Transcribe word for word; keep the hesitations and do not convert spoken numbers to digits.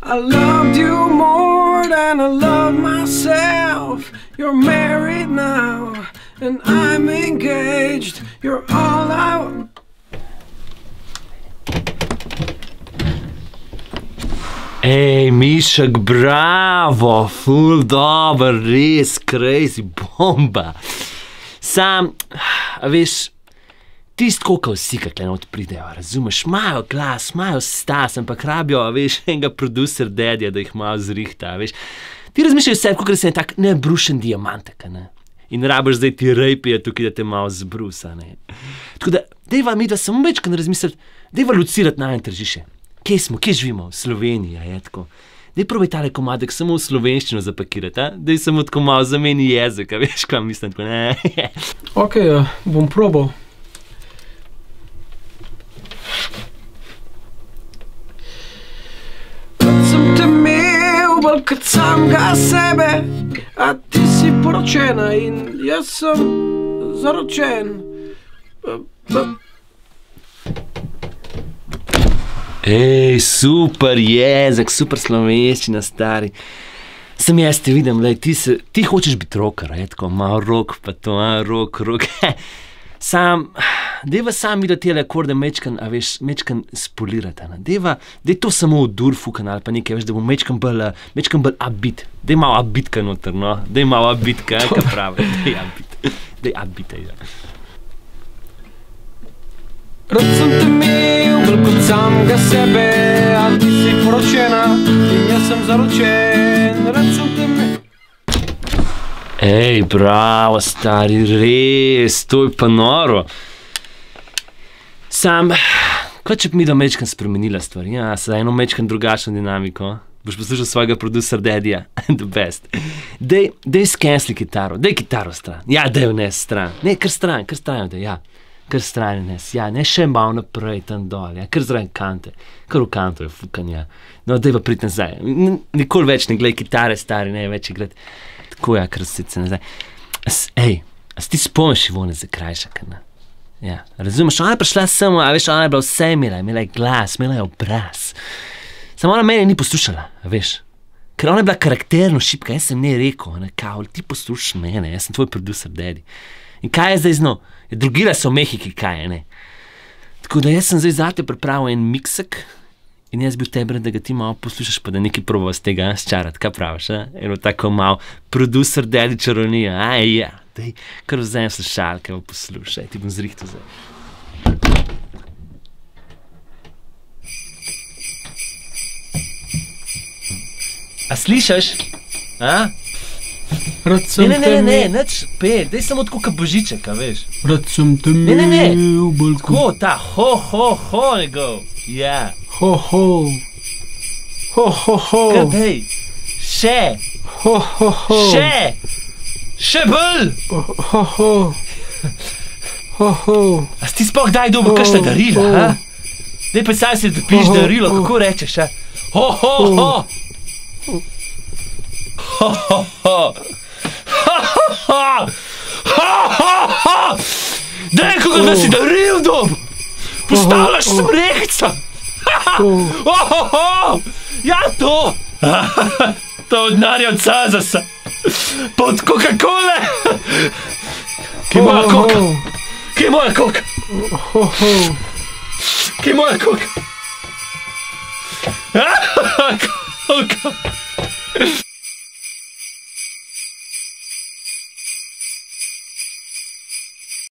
I loved you more than I love myself. You're married now, and I'm engaged. You're all I... Ej, Mišek, bravo, ful dober, res crazy, bomba. Sam, a veš, tisto, koliko vsi kakle not pridejo, razumeš, imajo glas, imajo stas, ampak rabijo, veš, enega producer dadija, da jih malo zrihta, veš. Ti razmišljajo sebi, kakor se je tak nebrušen diamantek, ne. In rabiš zdaj ti rejpije tukaj, da te malo zbrusa, ne. Tako da, dejva mi, da samo večkrat razmisliti, dejva lucirati na en tržišče. Kje smo, kje živimo? V Sloveniji, je tako. Dej probaj tale komadek samo v slovenščino zapakirati, a? Dej samo tako malo zameni jezik, a veš, kaj mislim, tako ne. Ok, bom probal. Rad sem te imel, bolj kot samega sebe, a ti si poročena in jaz sem zaročen. Ej, super jezik, super slovenščina, stari. Sem jaz te vidim, lej, ti, se, ti hočeš biti rocker, je tako, malo rock, pa to, a, rock, rock. Sam, dejva sam videti tele akorde mečkan, a veš, mečkan spolirati, ne. Dejva, dej to samo v dur fukan ali pa nekaj, veš, da bo mečkan bolj, mečkan bolj upbeat. Dej malo upbeatka noter, no. Dej malo upbeatka, kaj pravi, dej upbeat. Dej upbeat, ja. Rad sem te imel, bolj kot samega sebe, a ti si poročena in jaz sem zaročen. Rad sem te imel. Ej, bravo, stari, res, to je pa noro. Sam, kaj če bi mi da mečkan spremenila stvari, ja, sedaj eno mečkan drugačno dinamiko. Boš poslušal svojega producer dadija, the best. Dej, dej skensli kitaro, dej kitaro stran. Ja, dej jo nes stran. Ne, kar stran, kar stran, dej, ja. Kar strani nes, ja, ne še malo naprej tam dol, ja, kar zraven kante, kar v kanto je fukan, ja. No, dej pa priti nazaj, nikoli več ne glej kitare, stari, ne, več igrati, tako ja, kar sice nazaj. As, ej, a si ti spomniš Ivone Zakrajšek, ne? Ja, razumeš, ona je prišla samo, a veš, ona je bila vse imela, imela je glas, imela je obraz. Samo ona mene ni poslušala, a veš, ker ona je bila karakterno šipka, jaz sem ne rekel, ne, kao, ti poslušaš mene, jaz sem tvoj producer daddy. In kaj je zdaj z njo? Drugila so v Mehiki, kaj je, ne? Tako da jaz sem zdaj zate pripravil en miksek in jaz bil tebe, da ga ti malo poslušaš, pa da nekaj probava z tega sčarati, kaj praviš, a? Eno tako malo producer daddy čarovnija, aj ja, daj, kar vzem slušalke, pa poslušaj, ti bom zrihtal zdaj. A slišaš? A? Rad sem ne, ne, te ne, ne, imel. neč pet, daj samo tako ka božiček, a veš. Rad sem te imel, Ne, ne, ne, bolj kot... tako, ta ho, ho, ho, nego, ja. Ho, ho. Ho, ho, ho. Kaj, dej, še, Ho, ho, ho. še, še bolj. Ho, ho. Ho, ho. A si ti sploh kdaj dobil kakšna darila, a? Dej pa saj si dobiš darilo, kako rečeš, a? Ho, ho, ho. Ho, ho, ho. Ho, ho, ho. Ho, ho, ho. Dej, kako da si daril dobil. Postavljaš smrekca. Ho, ho, ho. Ja, to. To od denarja od Cazasa. Pa od Coca-Cole. Kje je moja koka? Kje je moja koka? Kje je moja koka? Koka.